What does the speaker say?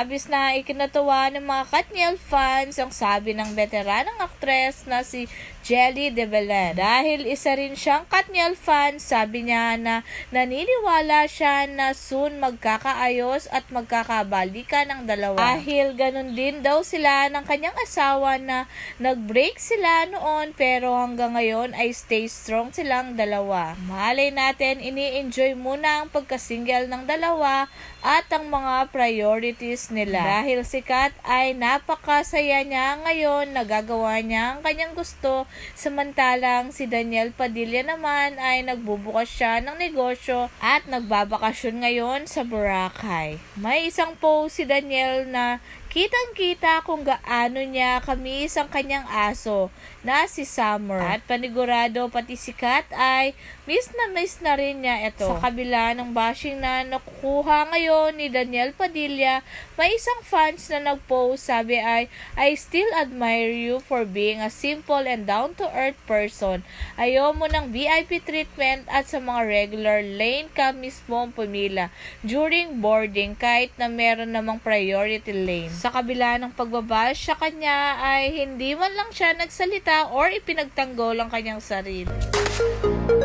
Labis na ikinatuwa ng mga Katniel fans ang sabi ng veteranang aktres na si Jelly de Belen. Dahil isa rin siyang Katniel fan, sabi niya na naniniwala siya na soon magkakaayos at magkakabalikan ang dalawa. Dahil ganun din daw sila ng kanyang asawa na nag-break sila noon pero hanggang ngayon ay stay strong silang dalawa. Malay natin, ini-enjoy muna ang pagkasingle ng dalawa at ang mga priorities nila. Dahil si Kat ay napakasaya niya ngayon, nagagawa niya ang kanyang gusto. Samantalang si Daniel Padilla naman ay nagbubukas siya ng negosyo at nagbabakasyon ngayon sa Boracay. May isang post si Daniel na kitang-kita kung gaano niya kamiss ang kanyang aso na si Summer. At panigurado pati si Kat ay miss na rin niya ito. Sa kabila ng bashing na nakukuha ngayon ni Daniel Padilla, may isang fans na nag-post, sabi ay, I still admire you for being a simple and down-to-earth person. Ayaw mo ng VIP treatment at sa mga regular lane ka mismo pumila during boarding kahit na meron namang priority lane. Sa kabila ng pagbabash sa kanya ay hindi man lang siya nagsalita or ipinagtanggol ang kanyang sarili.